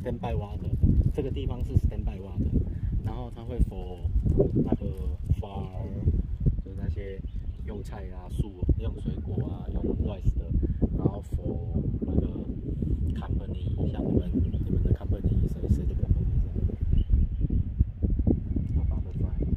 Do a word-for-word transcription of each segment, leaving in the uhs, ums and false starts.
standby water， 这个地方是 standby water， 然后它会 for 那个 for 就是那些用菜啊、树、用水果啊、用 rice 的，然后 for 那个 company， 像你们你们的 company 谁谁的 company 这样。好吧，拜拜。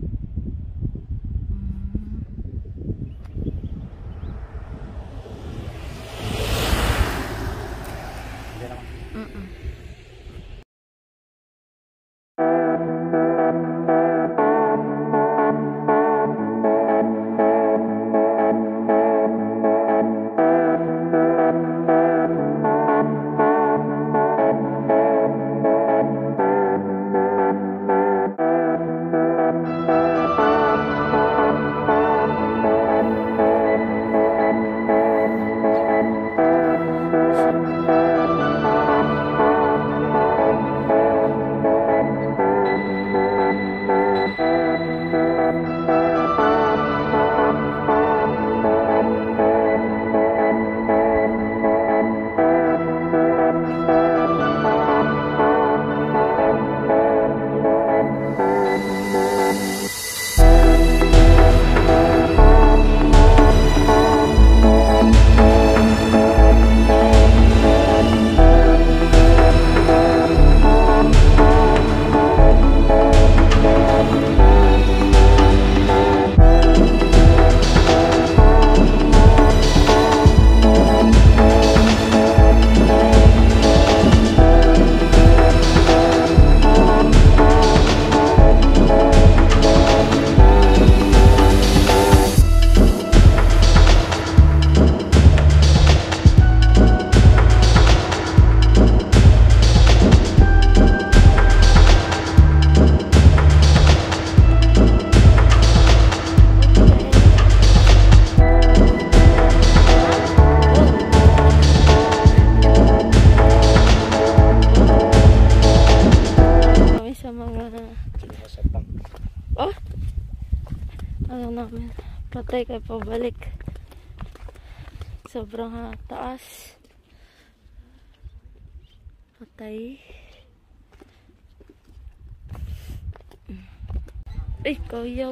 嗯嗯。Oh, ano namin, patay kayo pabalik. Sobrang taas. Patay. Eh, kayaw.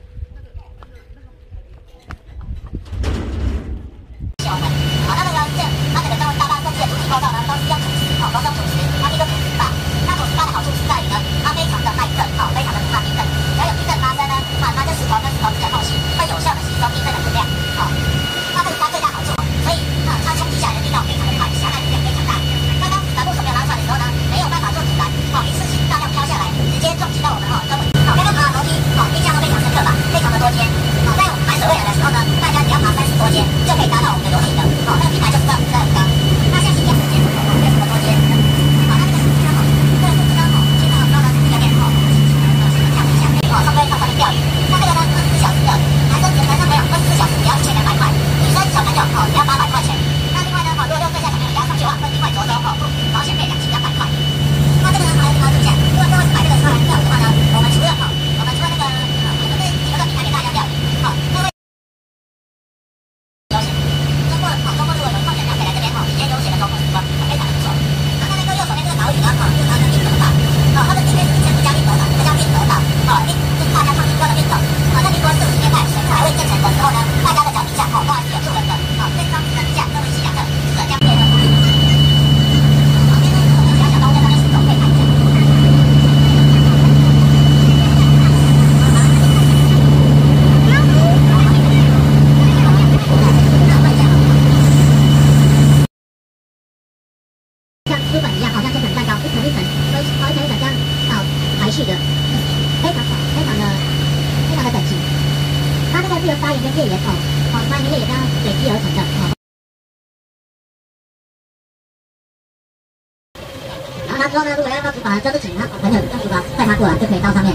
之后呢，如果要到厨房，就是请他朋友用厨房带他过来，就可以到上面。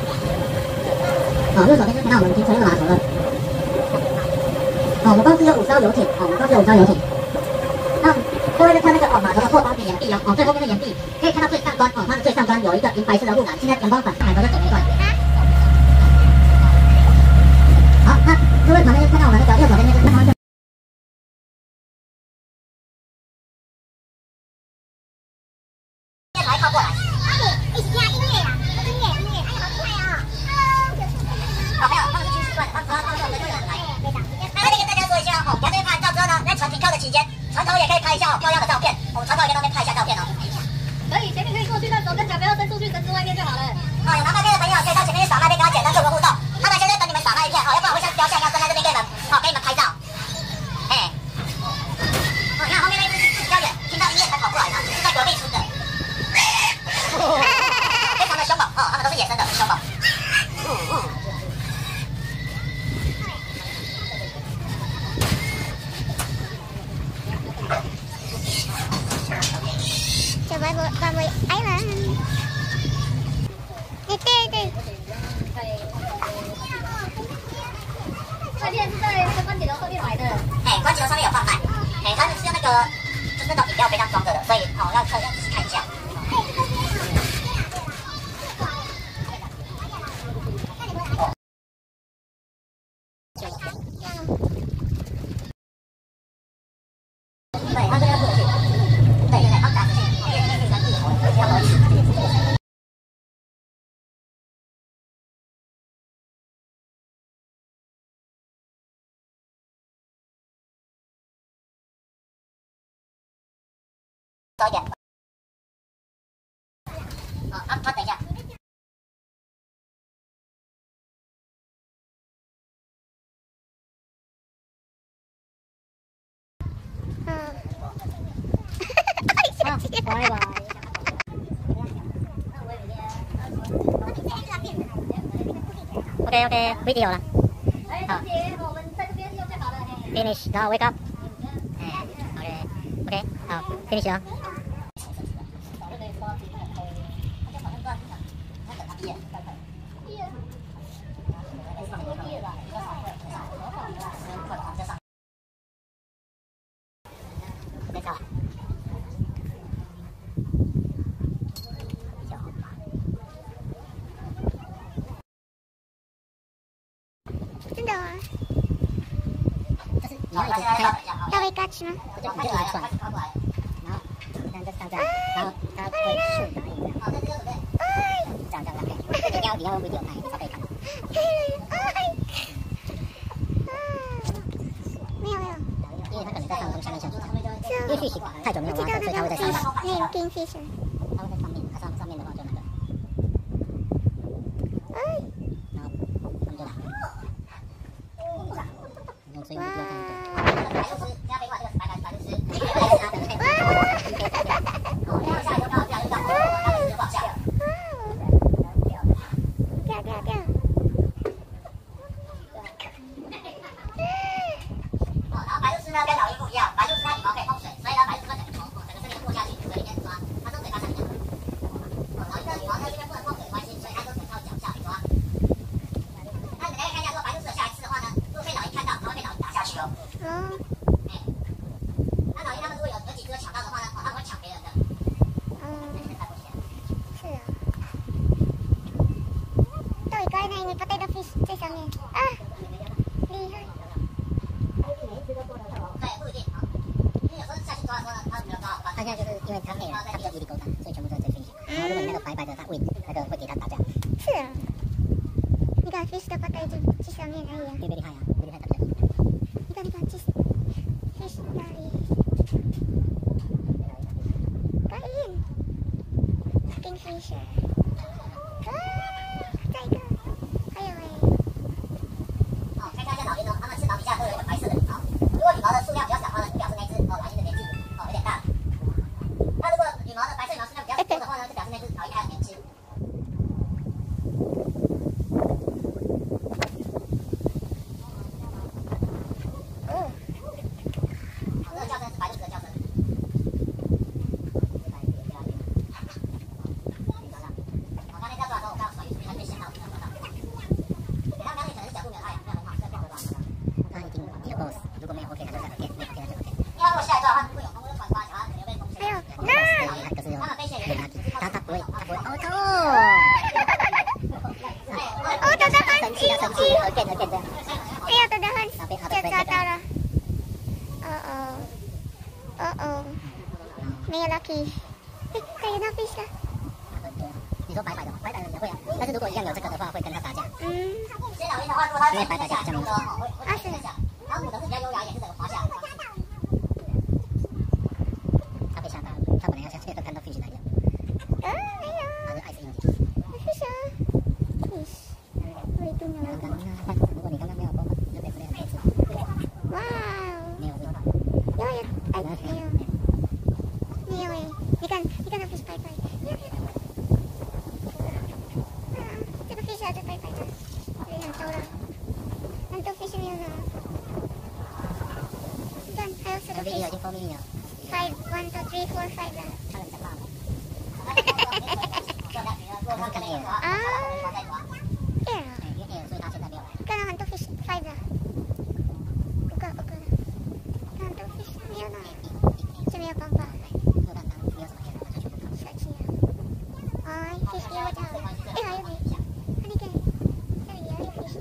哦，右手边就看到我们停车又拿走了。哦，我们公司有五艘游艇，哦，我们公司有五艘游艇。那各位在看那个哦码头的后方的岩壁哦，哦最后面的岩壁可以看到最上端哦，它的最上端有一个银白色的护栏，现在阳光反海头的准没断。好，那各位旁边就看到我们那个右手边那个看到。 才会靠过来。一起听音乐啊，音乐音乐，哎呀，好快哦！好朋友，他们是军事段，他们他们他们都有人来。那这里跟大家说一下哦，我这边拍照之后呢，在船停靠的期间，船头也可以拍一下哦漂亮的照片。我们船头也可以那边拍一下照片哦。 可以，前面可以过去，但手跟脚不要伸出去，绳子外面就好了。 哦，有拿麦片的朋友可以到前面去扫麦片，跟他简单做个互动。他们现在等你们扫麦片哦，要不然会像雕像一样站在这边给你们，好、哦、给你们拍照。哎，哦，你看后面那只是比较远，听到音乐才跑过来的，是在隔壁村的，非常的凶猛哦，他们都是野生的，很凶猛。嗯嗯。 Survival Family Island。哎，对对。 麦片是在这关节楼上面买的。 哎，关节楼上面有贩卖。哎，他们是用那个，就是那种饮料杯这样装着的，所以哦，要特要仔细看一下。对，他这个要过去。对对对，他打直线，越越越专注的，我只要我一。高一点。好，他他等一下。 嗯。啊，拜拜。OK OK video 了。 哎，小姐，我们在这边用就好了。 Finish， 然后 wake up。哎 ，OK OK， 好 ，finish 了。真的啊？就是你要一直它要会 catch 吗？就你就一直转，然后这样就上这样，然后它会顺答应这样。这样这样这样，你要你要用 video 拍，你才可以看到。没有没有，因为它可能在上从下面下去，因为续洗太久没有挖过，所以它会在上面。那个 kingfisher， 它会在上面，它上上面的话就那个。然后他们就来。所以我就要看一个。白鹭鸶，加飞过来这个白白白鹭鸶，这个是它的。哦，下来就刚好这样就到，然后就不好下了。掉掉掉。哦，然后白鹭鸶呢跟老鹰不一样，白鹭鸶它羽毛可以碰水，所以呢白鹭鸶整个从整个这边过下去，水里面抓，它从嘴巴上面。哦，老鹰的羽毛在这边不能碰水的关系，所以它都只能靠脚下来抓。那你们可以看一下，如果白鹭鸶下来吃的话呢，如果被老鹰看到，它会被老鹰打下去哦。嗯。哎，那老鹰他们如果有有几只抢到的话呢，哦，他们会抢别人的。嗯。是啊。都一个那你 potato fish 在上面啊，厉害。对，不一定啊，因为有时候下去抓的时候呢，它没有抓好。它现在就是因为它配了，它比较毅力够大，所以全部都在这 fish。然后如果你那个白白的，它喂那个会给它打架。是啊。你看 fish 的 potato 这上面而已啊。别别厉害呀，别厉害打架。你看你看这 fish 哪里？高音 kingfisher。啊，这个还有哎。哦，可以看一下老鹰哦，它们翅膀底下都有一个白色的羽毛。如果羽毛的数量比较少的话呢，就表示那只哦老鹰的年纪哦有点大了。那如果羽毛的白色羽毛数量比较多的话呢，就表示那只老鹰还很年轻。哦，这个叫声是白鹭鸶的叫声。我刚才在抓的时候，我刚手一出，它被掀到，没有抓到。对，它刚才可能是角度没有太没有很好，所以掉回来了。它已经有 boss， 如果没有 OK， 它就在 OK， 没有 OK 它就 OK。因为它如果下来抓的话，如果有风或者船刮脚，它可能被风吹。还有，那可是有，他们飞行员它它不会，它不会。哦痛！哦，真的很生气，生气，会变得变这样。哎呀，真的很，就抓到了。哦哦，哦哦，没有 lucky。 有那 fish 啊。 你说白白的，白白的也会啊。但是如果一样有这个的话，会跟它打架。 嗯。 其实老鹰的话，如果它因为白白的比较明显， 啊是。 然后母的是比较优雅一点，是整个滑下来。它被吓到了，它本来要下去，都看到 fish 来了。 啊，没有。 它是爱吃硬件。 fish 啊 ，fish。我一定有。 如果你刚刚没有播，你就得不了一次。 哇哦。 没有味道。 有有，哎没有。没有哎，你看你看那 fish 白白的。啊，这个 fish 还是白白的，这里很多了，很多 fish 没有呢。看还有四个 fish。 已经蜂蜜了。 Five, one, two, three, four, five 了。 它很大了。 啊 ，air 啊。 因为 air， 所以它现在没有来。 看到很多 fish five 了，五个五个了，很多 fish 没有呢，是没有办法。 没有蛋蛋，没有什么 air， 它全部跑。 小气啊！哎 ，fish 给我找，哎还有没？看那个，这里也有 fish。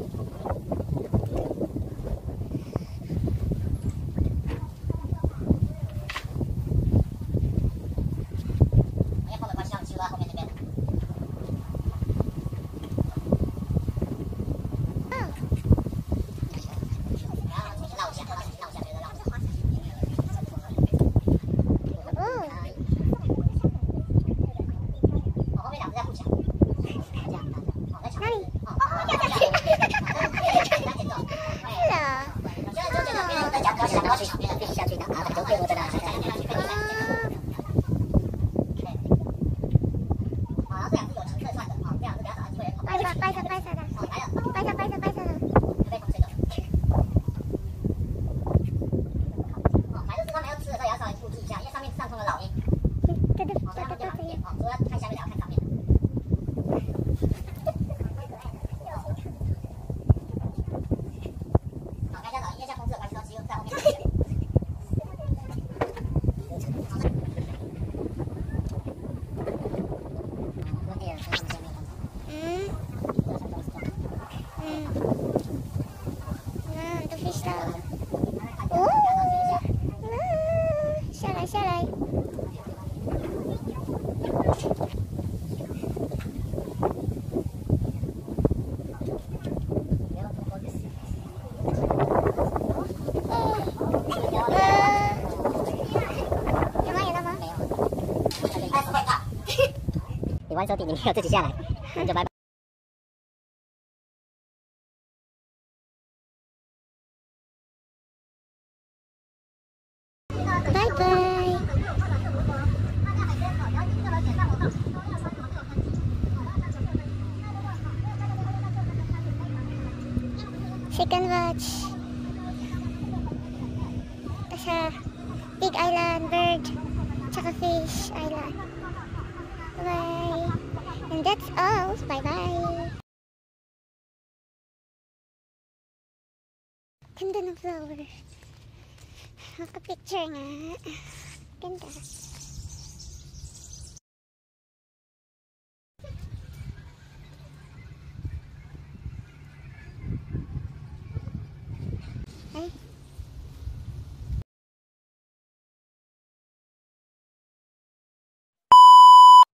玩手底，你没有自己下来，那就拜拜。 拜拜。Second watch. Sa Big Island, Bird, tsaka Fish Island. Bye. And that's all. Bye-bye. Ganda ng flower. Maka-picture nga. Ganda.